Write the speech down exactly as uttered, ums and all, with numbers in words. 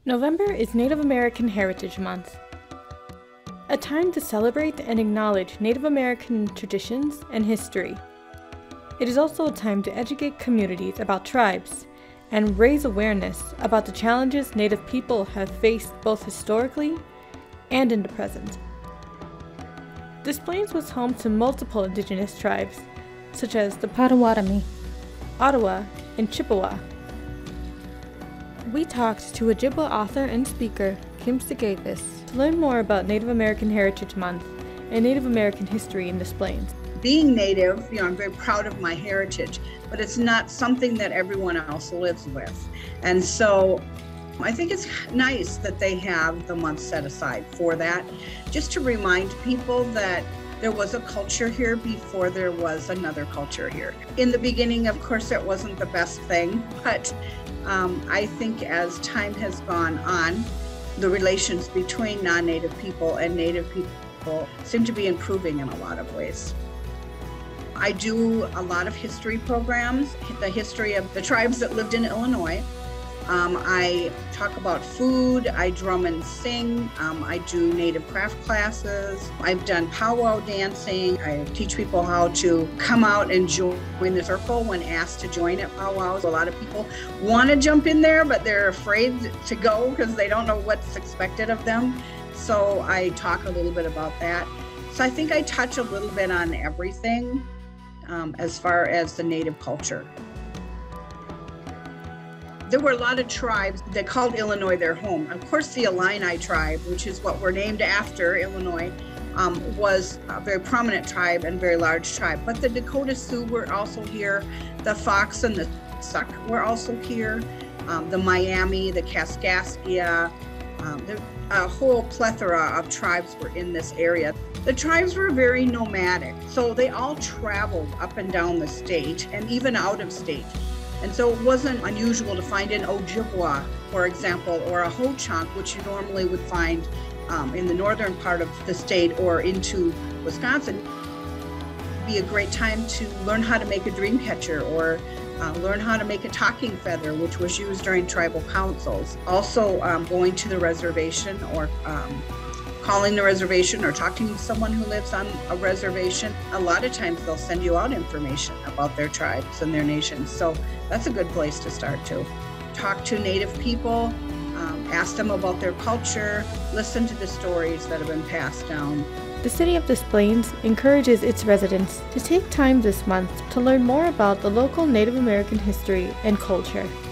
November is Native American Heritage Month, a time to celebrate and acknowledge Native American traditions and history. It is also a time to educate communities about tribes and raise awareness about the challenges Native people have faced both historically and in the present. Des Plaines was home to multiple indigenous tribes, such as the Potawatomi, Ottawa, and Chippewa. We talked to Ojibwa author and speaker Kim Segavis to learn more about Native American Heritage Month and Native American history in Des Plaines. Being Native, you know, I'm very proud of my heritage, but it's not something that everyone else lives with. And so I think it's nice that they have the month set aside for that, just to remind people that there was a culture here before there was another culture here. In the beginning, of course, it wasn't the best thing, but um, I think as time has gone on, the relations between non-Native people and Native people seem to be improving in a lot of ways. I do a lot of history programs, the history of the tribes that lived in Illinois. Um, I talk about food, I drum and sing, um, I do Native craft classes, I've done powwow dancing, I teach people how to come out and join the circle when asked to join at powwows. A lot of people want to jump in there, but they're afraid to go because they don't know what's expected of them. So I talk a little bit about that. So I think I touch a little bit on everything um, as far as the Native culture. There were a lot of tribes that called Illinois their home. Of course, the Illini tribe, which is what we're named after, Illinois, um, was a very prominent tribe and very large tribe. But the Dakota Sioux were also here. The Fox and the Suck were also here. Um, the Miami, the Kaskaskia, um, there, a whole plethora of tribes were in this area. The tribes were very nomadic, so they all traveled up and down the state and even out of state. And so it wasn't unusual to find an Ojibwa, for example, or a Ho-Chunk, which you normally would find um, in the northern part of the state or into Wisconsin. It'd be a great time to learn how to make a dream catcher or uh, learn how to make a talking feather, which was used during tribal councils. Also um, going to the reservation or um, calling the reservation or talking to someone who lives on a reservation. A lot of times they'll send you out information about their tribes and their nations. So that's a good place to start too. Talk to Native people, um, ask them about their culture, listen to the stories that have been passed down. The City of Des Plaines encourages its residents to take time this month to learn more about the local Native American history and culture.